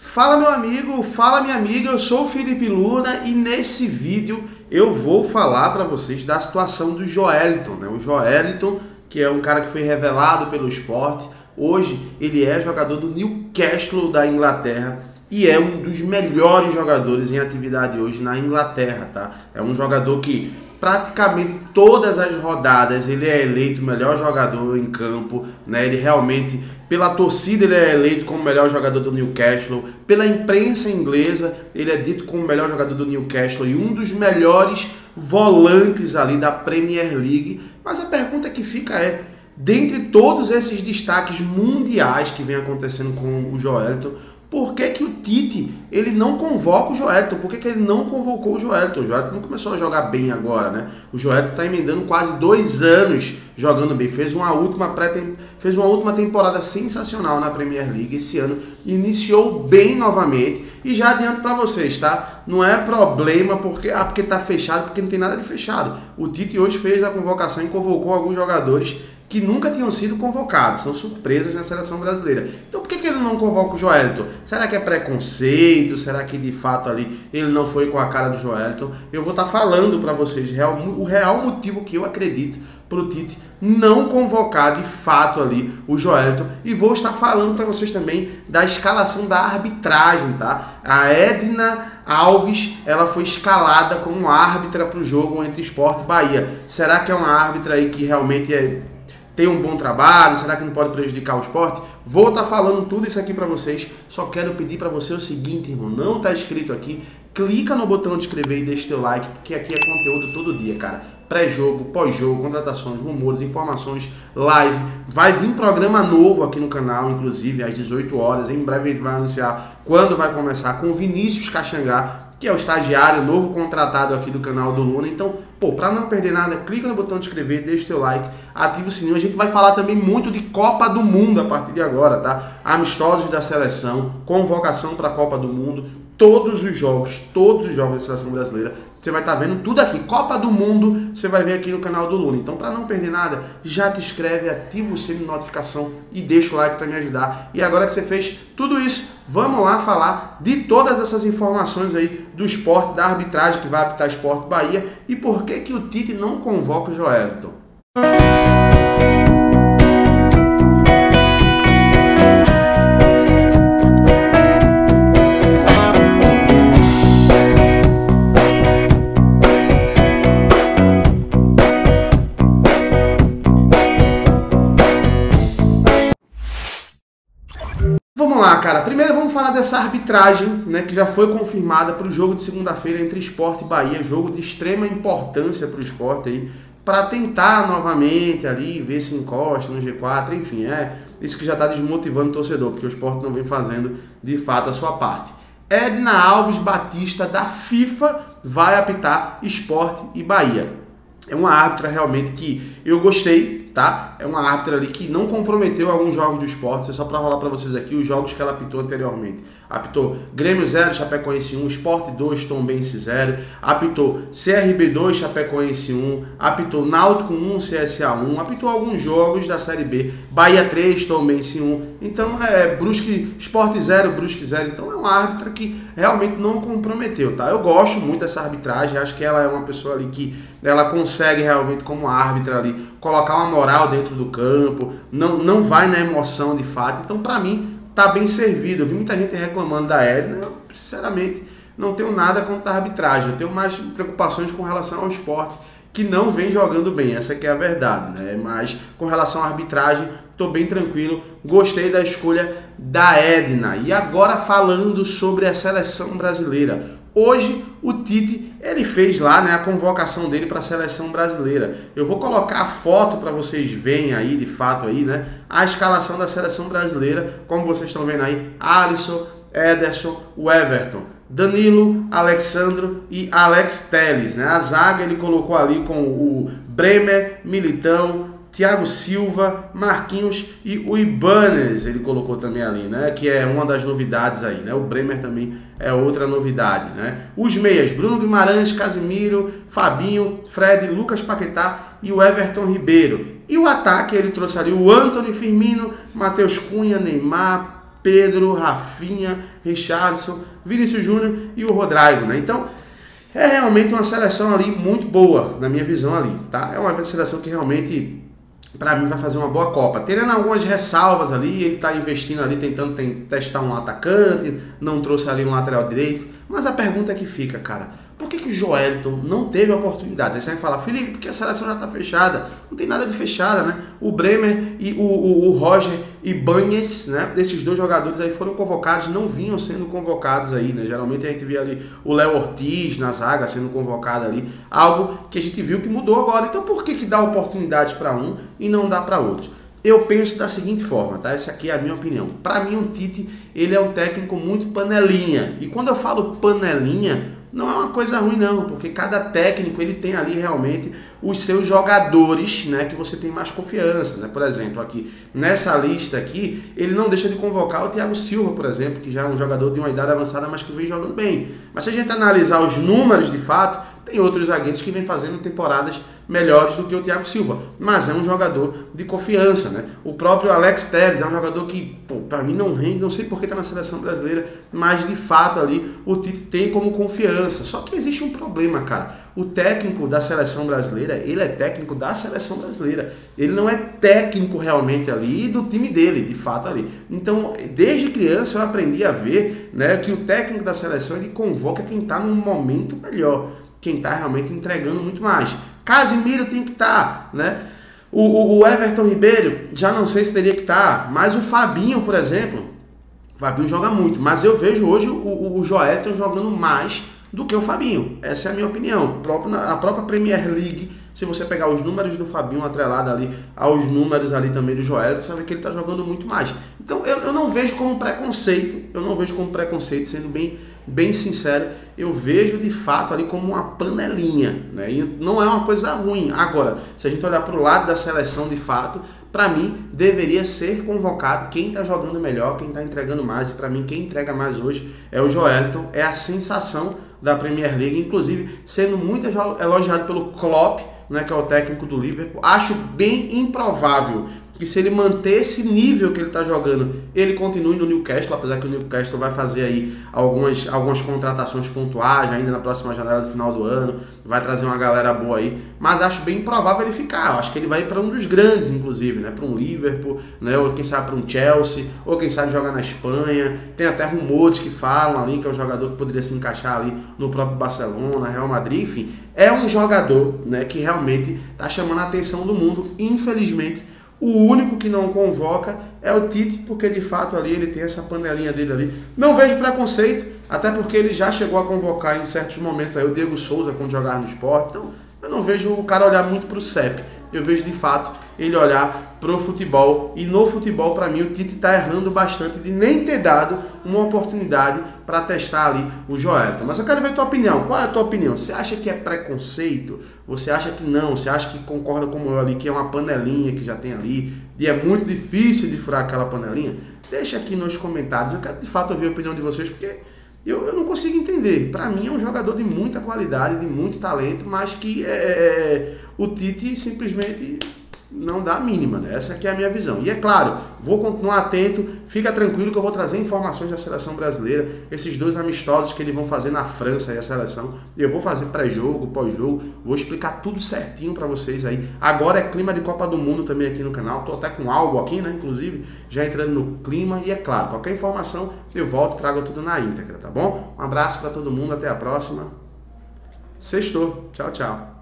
Fala meu amigo, fala minha amiga, eu sou o Felipe Luna e nesse vídeo eu vou falar para vocês da situação do Joelinton, né? O Joelinton, que é um cara que foi revelado pelo Sport, hoje ele é jogador do Newcastle da Inglaterra e é um dos melhores jogadores em atividade hoje na Inglaterra, tá? É um jogador que praticamente todas as rodadas ele é eleito o melhor jogador em campo, né? Ele realmente, pela torcida, ele é eleito como o melhor jogador do Newcastle, pela imprensa inglesa ele é dito como o melhor jogador do Newcastle e um dos melhores volantes ali da Premier League. Mas a pergunta que fica é, dentre todos esses destaques mundiais que vem acontecendo com o Joelinton, por que que o Tite ele não convoca o Joelinton? Por que que ele não convocou o Joelinton? O Joelinton não começou a jogar bem agora, né? O Joelinton está emendando quase 2 anos jogando bem. Fez uma última temporada sensacional na Premier League esse ano. Iniciou bem novamente. E já adianto para vocês, tá? Não é problema porque tá fechado, porque não tem nada de fechado. O Tite hoje fez a convocação e convocou alguns jogadores que nunca tinham sido convocados, são surpresas na seleção brasileira. Então por que ele não convoca o Joelinton? Será que é preconceito? Será que de fato ali ele não foi com a cara do Joelinton? Eu vou estar falando para vocês o real motivo que eu acredito para o Tite não convocar de fato ali o Joelinton, e vou estar falando para vocês também da escalação da arbitragem, tá? A Edna Alves, ela foi escalada como árbitra para o jogo entre Sport e Bahia. Será que é uma árbitra aí que realmente tem um bom trabalho? Será que não pode prejudicar o Sport? Vou estar falando tudo isso aqui para vocês. Só quero pedir para você o seguinte, irmão, não está inscrito aqui, clica no botão de inscrever e deixa teu like, porque aqui é conteúdo todo dia, cara. Pré-jogo, pós-jogo, contratações, rumores, informações, live. Vai vir programa novo aqui no canal, inclusive às 18 horas. Em breve a gente vai anunciar quando vai começar, com o Vinícius Caxangá, que é o estagiário novo contratado aqui do canal do Luna. Então, pô, para não perder nada, clica no botão de inscrever, deixa o teu like, ativa o sininho. A gente vai falar também muito de Copa do Mundo a partir de agora, tá? Amistosos da seleção, convocação para a Copa do Mundo, todos os jogos da seleção brasileira. Você vai estar vendo tudo aqui. Copa do Mundo, você vai ver aqui no canal do Luna. Então, para não perder nada, já te inscreve, ativa o sininho de notificação e deixa o like para me ajudar. E agora que você fez tudo isso, vamos lá falar de todas essas informações aí do Sport, da arbitragem que vai apitar Sport Bahia e por que o Tite não convoca o Joelinton. Vamos lá, cara. Primeiro vamos falar dessa arbitragem, né, que já foi confirmada para o jogo de segunda-feira entre Sport e Bahia, jogo de extrema importância para o Sport aí, para tentar novamente ali ver se encosta no G4, enfim, é isso que já está desmotivando o torcedor, porque o Sport não vem fazendo de fato a sua parte. Edna Alves Batista da FIFA vai apitar Sport e Bahia. É uma árbitra realmente que eu gostei, tá? É uma árbitra ali que não comprometeu alguns jogos do Sport. Só para rolar para vocês aqui os jogos que ela apitou anteriormente. Apitou Grêmio 0, Chapecoense 1, Sport 2, Tombense 0. Apitou CRB 2, Chapecoense 1. Apitou Náutico 1, CSA 1. Apitou alguns jogos da Série B. Bahia 3, Tombense 1. Então Brusque, Sport 0, Brusque 0. Então é uma árbitra que realmente não comprometeu, tá? Eu gosto muito dessa arbitragem. Acho que ela é uma pessoa ali que ela consegue realmente, como árbitra ali, colocar uma moral dentro do campo, não vai na emoção de fato. Então, para mim, tá bem servido. Eu vi muita gente reclamando da Edna. Eu, sinceramente, não tenho nada contra a arbitragem. Eu tenho mais preocupações com relação ao Sport, que não vem jogando bem. Essa que é a verdade, né? Mas, com relação à arbitragem, tô bem tranquilo. Gostei da escolha da Edna. E agora, falando sobre a seleção brasileira. Hoje o Tite ele fez lá, né, a convocação dele para a seleção brasileira. Eu vou colocar a foto para vocês verem aí de fato aí, né, a escalação da seleção brasileira, como vocês estão vendo aí: Alisson, Ederson, Everton, Danilo, Alexandro e Alex Telles, né? A zaga ele colocou ali com o Bremer, Militão, Thiago Silva, Marquinhos e o Ibanez ele colocou também ali, né? Que é uma das novidades aí, né? O Bremer também é outra novidade, né? Os meias, Bruno Guimarães, Casemiro, Fabinho, Fred, Lucas Paquetá e o Everton Ribeiro. E o ataque ele trouxe ali o Antony, Firmino, Matheus Cunha, Neymar, Pedro, Rafinha, Richarlison, Vinícius Júnior e o Rodrigo, né? Então, é realmente uma seleção ali muito boa, na minha visão ali, tá? É uma seleção que realmente, para mim, vai fazer uma boa Copa. Tendo algumas ressalvas ali, ele tá investindo ali, tentando testar um atacante, não trouxe ali um lateral direito, mas a pergunta que fica, cara, por que o Joelinton não teve oportunidades? Aí você vai falar, Felipe, porque a seleção já está fechada. Não tem nada de fechada, né? O Bremer e o Roger Ibáñez, né? Desses dois jogadores aí foram convocados, não vinham sendo convocados aí, né? Geralmente a gente via ali o Léo Ortiz na zaga sendo convocado ali. Algo que a gente viu que mudou agora. Então por que dá oportunidades para um e não dá para outros? Eu penso da seguinte forma, tá? Essa aqui é a minha opinião. Para mim o Tite, ele é um técnico muito panelinha. E quando eu falo panelinha, não é uma coisa ruim não, porque cada técnico ele tem ali realmente os seus jogadores, né, que você tem mais confiança, né? Por exemplo, aqui nessa lista aqui, ele não deixa de convocar o Thiago Silva, por exemplo, que já é um jogador de uma idade avançada, mas que vem jogando bem. Mas se a gente analisar os números de fato, tem outros zagueiros que vem fazendo temporadas melhores do que o Thiago Silva, mas é um jogador de confiança, né? O próprio Alex Telles é um jogador que, para mim não rende, não sei porque está na seleção brasileira, mas de fato ali o Tite tem como confiança. Só que existe um problema, cara. O técnico da seleção brasileira, ele é técnico da seleção brasileira. Ele não é técnico realmente ali do time dele, de fato ali. Então, desde criança eu aprendi a ver, né, que o técnico da seleção ele convoca quem está num momento melhor, quem está realmente entregando muito mais. Casimiro tem que estar, né? O Everton Ribeiro, já não sei se teria que estar, mas o Fabinho, por exemplo, o Fabinho joga muito, mas eu vejo hoje o Joelinton jogando mais do que o Fabinho. Essa é a minha opinião. A própria Premier League, se você pegar os números do Fabinho atrelado ali aos números ali também do Joelinton, você vai ver que ele está jogando muito mais. Então eu não vejo como preconceito, sendo bem sincero, eu vejo de fato ali como uma panelinha, né? E não é uma coisa ruim. Agora, se a gente olhar para o lado da seleção de fato, para mim deveria ser convocado quem está jogando melhor, quem está entregando mais, e para mim quem entrega mais hoje é o Joelinton, é a sensação da Premier League, inclusive sendo muito elogiado pelo Klopp, né, que é o técnico do Liverpool. Acho bem improvável que se ele manter esse nível que ele está jogando, ele continue no Newcastle, apesar que o Newcastle vai fazer aí algumas contratações pontuais ainda na próxima janela do final do ano, vai trazer uma galera boa aí, mas acho bem improvável ele ficar. Acho que ele vai para um dos grandes, inclusive, né, para um Liverpool, né, ou quem sabe para um Chelsea, ou quem sabe jogar na Espanha. Tem até rumores que falam ali que é um jogador que poderia se encaixar ali no próprio Barcelona, Real Madrid, enfim. É um jogador, né, que realmente está chamando a atenção do mundo. Infelizmente, o único que não convoca é o Tite, porque de fato ali ele tem essa panelinha dele ali. Não vejo preconceito, até porque ele já chegou a convocar em certos momentos aí o Diego Souza quando jogava no Sport. Então eu não vejo o cara olhar muito para o CEP. Eu vejo de fato ele olhar pro futebol, e no futebol para mim o Tite está errando bastante de nem ter dado uma oportunidade para testar ali o Joelinton. Mas eu quero ver a tua opinião. Qual é a tua opinião? Você acha que é preconceito? Você acha que não? Você acha que concorda como eu ali, que é uma panelinha que já tem ali e é muito difícil de furar aquela panelinha? Deixa aqui nos comentários. Eu quero de fato ouvir a opinião de vocês, porque eu não consigo entender. Para mim é um jogador de muita qualidade, de muito talento, mas que o Tite simplesmente não dá a mínima, né? Essa aqui é a minha visão. E é claro, vou continuar atento, fica tranquilo que eu vou trazer informações da seleção brasileira, esses dois amistosos que eles vão fazer na França, aí a seleção, eu vou fazer pré-jogo, pós-jogo, vou explicar tudo certinho para vocês aí. Agora é clima de Copa do Mundo também aqui no canal, tô até com algo aqui, né, inclusive, já entrando no clima, e é claro, qualquer informação eu volto e trago tudo na íntegra, tá bom? Um abraço para todo mundo, até a próxima. Sextou, tchau, tchau.